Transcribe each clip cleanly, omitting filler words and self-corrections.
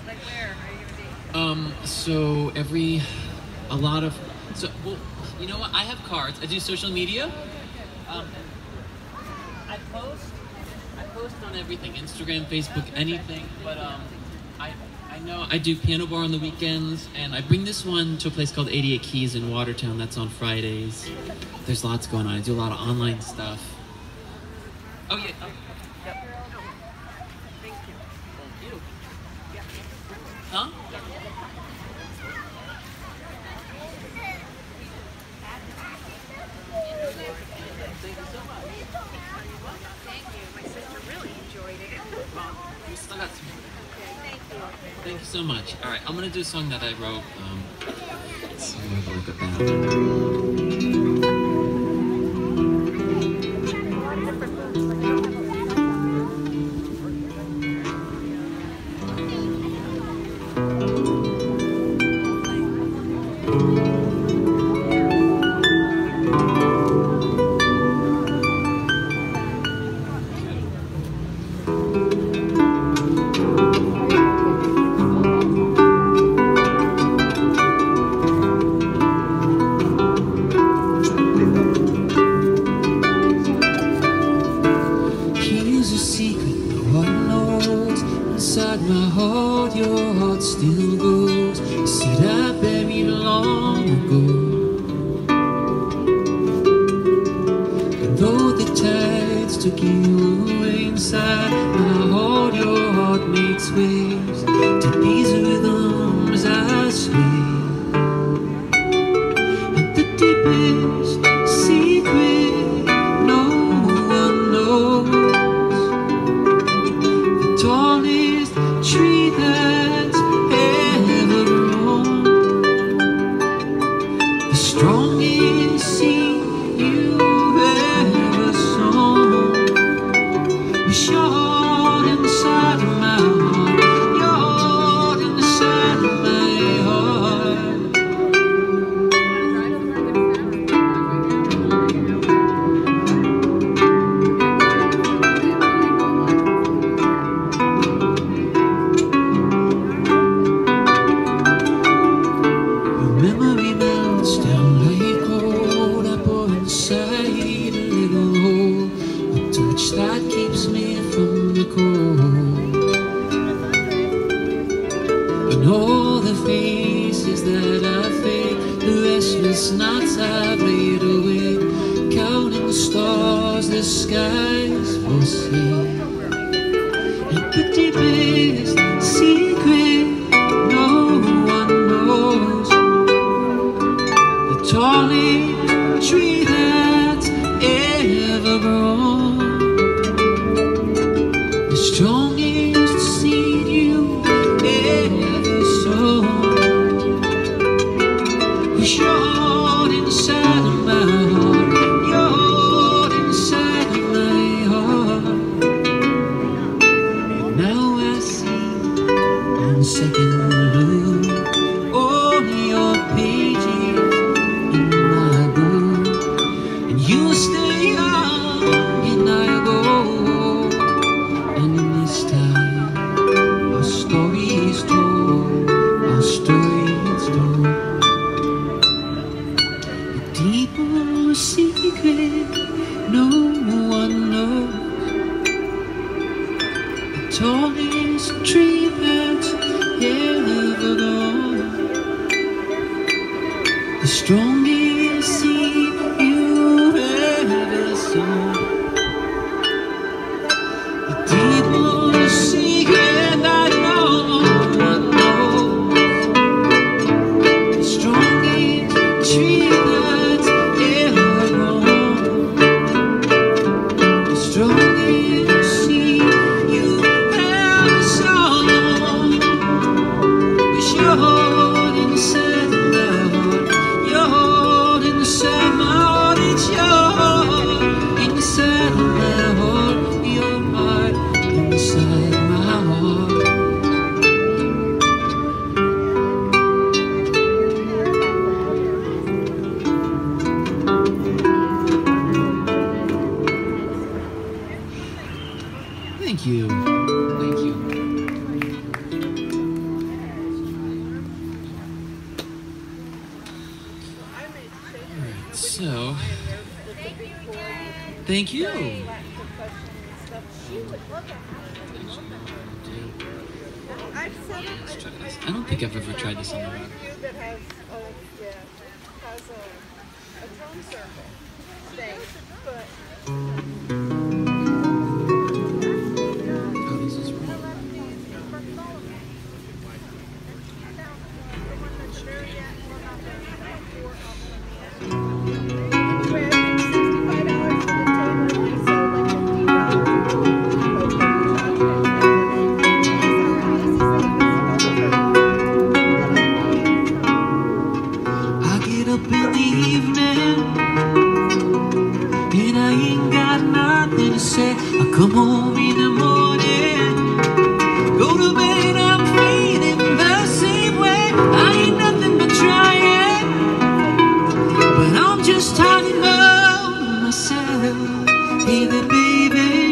Like where are you well, you know what? I have cards. I do social media. I post on everything, Instagram, Facebook, anything. But I know I do piano bar on the weekends, and I bring this one to a place called 88 Keys in Watertown. That's on Fridays. There's lots going on. I do a lot of online stuff. Oh yeah. Oh, yep. Thank you. Thank you. Yeah. Huh? Thank you so much. Thank you. My sister really enjoyed it. Well, we still got some. Okay, thank you. Thank you so much. All right, I'm gonna do a song that I wrote. Let's see, where do I look at that? Inside my heart, your heart still goes. You said I buried long ago. And though the tides took you away, inside my heart, your heart makes waves to these rhythms I sway. And the deepest secret no one knows, the tallest tree that's ever grown, the strongest seed you've ever sown, was your heart inside of my heart, your heart inside of my heart. Memory melts down like cold. I pour inside a little hole, a touch that keeps me from the cold. And all the faces that I fake, the restless nights I've laid awake, counting the stars the skies forsake. And the deepest secret no one knows, the tallest tree that's ever grown, the strongest seed you ever sown, was your heart inside of my heart, your heart inside of my heart. Now I see on second look all your pages in my book, and you stay young and I go, and in this time our story is told, our story is told. The deeper secret no one knows, the tallest tree that's ever So, thank you. I don't think I've ever tried this on the rock. That has a drum circle stage, but Oh, this is wrong. I get up in the evening and I ain't got nothing to say. I come home in the morning, go to bed, I'm feeling the same way. I ain't nothing but trying, but I'm just talking about myself. Hey there, baby,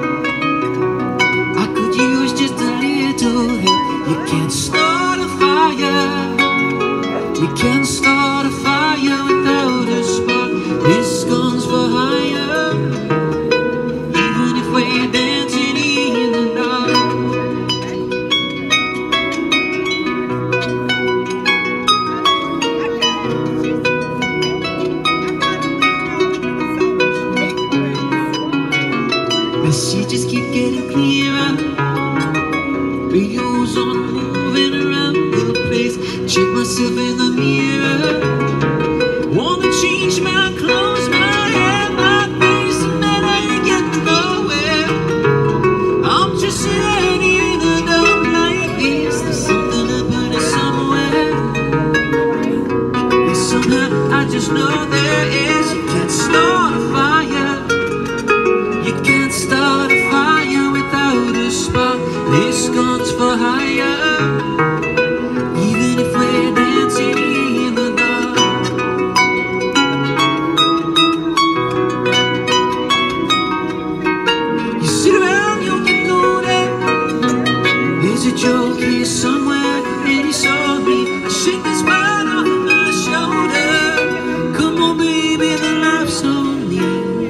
I could use just a little help. You can't start a fire. You can't start a fire without a spark. This gun's for hire, even if we're dancing in the dark. Messages keep getting clearer. Radio's on, moving around the place. Check myself in the mirror. Wanna change my clothes, my hair, my face, and then I ain't getting nowhere. I'm just sitting in the dark like this. There's something about it somewhere. And somehow I just know there is. You can't start a fire. You can't start a fire without a spark. This gun's for hire, even if we're dancing in the dark. You sit around, you get loaded. There's a joke here somewhere, and he saw me. I shake this man off my shoulder. Come on, baby, the life's on me.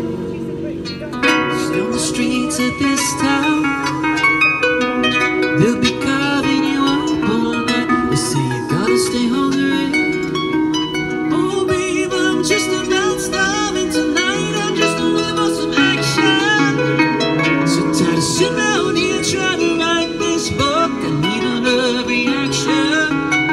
On the streets of this town, they'll be carving you up all night. They say you gotta stay hungry. Oh babe, I'm just about starving tonight. I'm just looking for some action. So tired of sitting out here trying to write this book. I need a love reaction.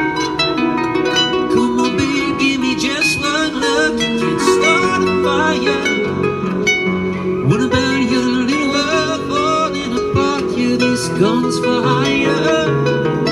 Come on babe, give me just one look. You can't start a fire. What about your little world falling apart? Yeah, this gun's for hire.